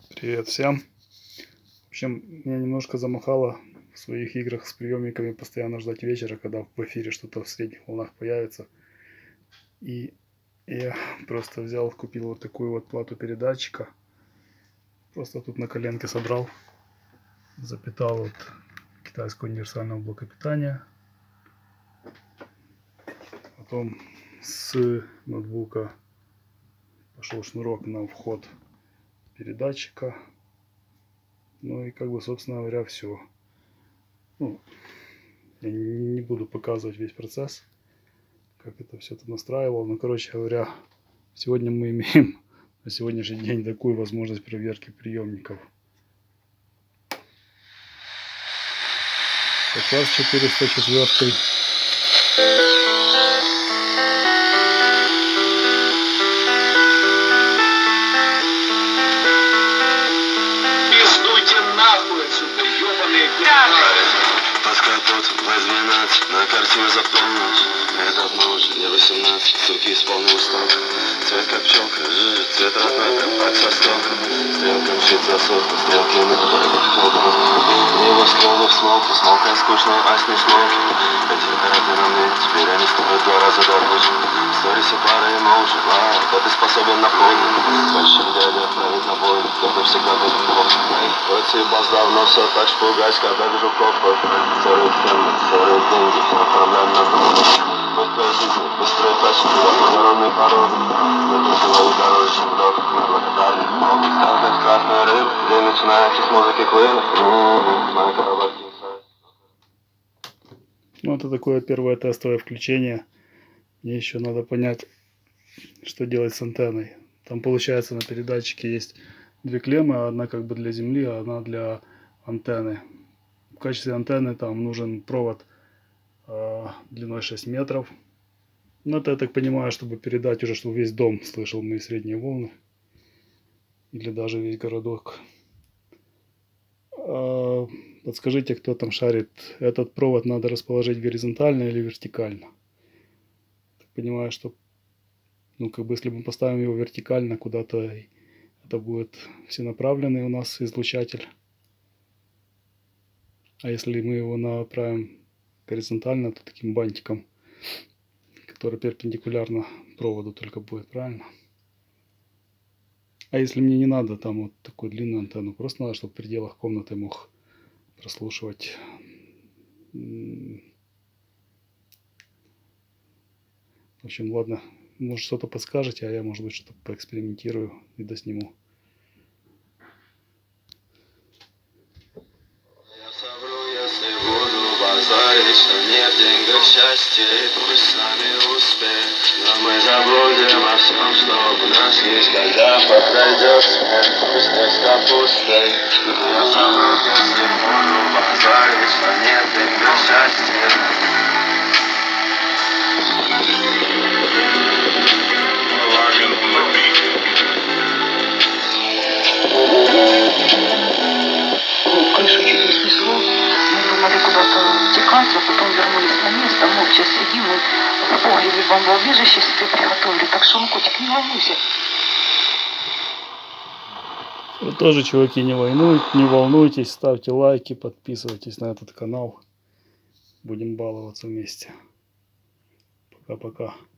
Привет всем. В общем, меня немножко замахало в своих играх с приемниками постоянно ждать вечера, когда в эфире что-то в средних волнах появится. И я просто взял, купил вот такую вот плату передатчика. Просто тут на коленке собрал. Запитал вот китайского универсального блока питания. Потом с ноутбука пошел шнурок на вход передатчика. Ну и как бы, собственно говоря, все. Ну, я не буду показывать весь процесс, как это все тут настраивал. Но, короче говоря, сегодня мы имеем на сегодняшний день такую возможность проверки приемников. Класс 404. Под капот В12, на картину за полночь. Этот ночь, мне 18, суки исполнил сток. Цвет как пчелка, цвет родной, как пак со стока. Стрелка мчит за сотку, стрелки на небоскребов смолкая скучные асни смолки. Эти короты на мне, теперь они стоят 2 раза дороже. Сторисы пары эмоджи, да ты способен на полный. Большие дяди отправить на бой, только всегда будет плохо. Хоть и бас давно все так шпугать, когда вижу копы. Серые цены, серые деньги, все проблем на дом. Быстрая жизнь, быстрые тачки, водородные породы. Задушевали дороже, чем вдох, неблагодарный. Могут стать красной рыбы, где начинается с музыки Queen. Моя коробка. Ну, это такое первое тестовое включение. Мне еще надо понять, что делать с антенной. Там получается на передатчике есть 2 клеммы, одна как бы для земли, а одна для антенны. В качестве антенны там нужен провод длиной 6 метров. Но это, я так понимаю, чтобы передать уже, чтобы весь дом слышал мои средние волны. Или даже весь городок. Подскажите, кто там шарит, этот провод надо расположить горизонтально или вертикально? Так понимаю, что, ну, как бы, если мы поставим его вертикально куда-то, это будет всенаправленный у нас излучатель. А если мы его направим горизонтально, то таким бантиком, который перпендикулярно проводу только будет, правильно? А если мне не надо там вот такую длинную антенну, просто надо, чтобы в пределах комнаты мог прослушивать. В общем, ладно, может, что-то подскажете, а я, может быть, что-то поэкспериментирую и досниму. Что нет в деньгах счастья, и пусть с нами успех. Но мы забудем о всем, что у нас есть, когда подойдет смерть. Пусть не с капустой, но я забыл, если буду базарить, что нет в деньгах счастья. Крышу чуть не снесло. Мы думали куда-то утекать, а потом вернулись на место. Мы сейчас сидим и в погребе бомбоубежище себе приготовили. Так что, котик, не волнуйся. Вы тоже, чуваки, не волнуйтесь, ставьте лайки, подписывайтесь на этот канал. Будем баловаться вместе. Пока-пока.